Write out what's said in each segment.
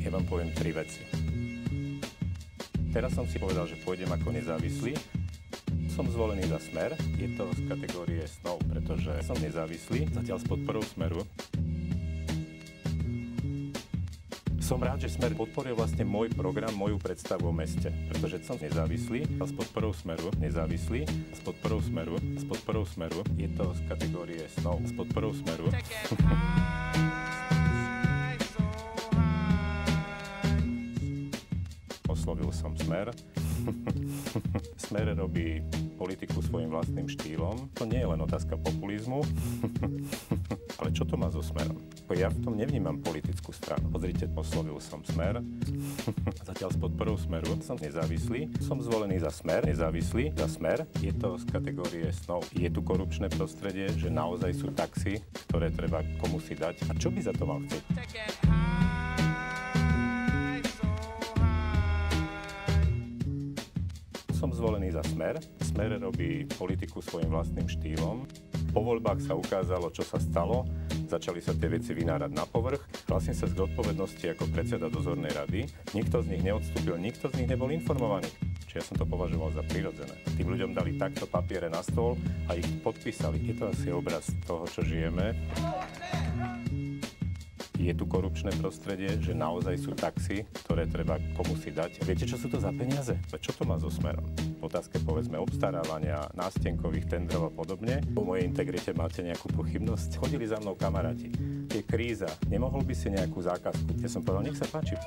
Ja vám poviem 3 veci. Teraz som si povedal, že pôjdem ako nezávislý. Som zvolený za Smer. Je to z kategórie snov, pretože som nezávislý, zatiaľ s podporou Smeru. Som rád, že Smer podporil vlastne môj program, moju predstavu o meste, pretože som nezávislý a s podporou Smeru, nezávislý, s podporou Smeru, je to z kategórie snov, s podporou Smeru. Oslovil som Smer. Smer robí politiku svojím vlastným štýlom. To nie je len otázka populizmu. Ale čo to má so Smerom? Ja v tom nevnímam politickú stranu. Pozrite, oslovil som Smer. Zatiaľ s podporou Smeru som nezávislý. Som zvolený za Smer, nezávislý za Smer. Je to z kategórie snov. Je tu korupčné prostredie, že naozaj sú taxy, ktoré treba komusi dať. A čo by za to mal chcieť? Som zvolený za Smer. Smer robí politiku svojím vlastným štýlom. Po voľbách sa ukázalo, čo sa stalo. Začali sa tie veci vynárať na povrch. Hlasím sa z odpovednosti ako predseda dozornej rady. Nikto z nich neodstúpil, nikto z nich nebol informovaný. Čiže ja som to považoval za prirodzené. Tým ľuďom dali takto papiere na stôl a ich podpísali. Je to asi obraz toho, čo žijeme. Je tu korupčné prostredie, že naozaj sú taxy, ktoré treba komusi dať. Viete, čo sú to za peniaze? Čo to má so Smerom? V otázke, povedzme, obstarávania, nástenkových tendrov a podobne. O mojej integrite máte nejakú pochybnosť? Chodili za mnou kamaráti. Je kríza. Nemohol by si nejakú zákazku? Ja som povedal, nech sa páči.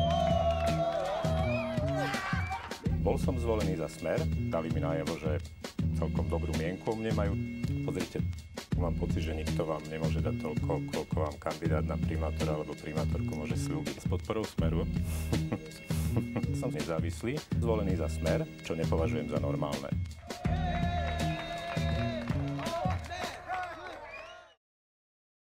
Bol som zvolený za Smer. Dali mi najavo, že celkom dobrú mienku o mne majú. Pozrite, mám pocit, že nikto vám nemôže dať toľko, koľko vám kandidát na primátora alebo primátorku môže slúbiť. S podporou Smeru som nezávislý, zvolený za Smer, čo nepovažujem za normálne.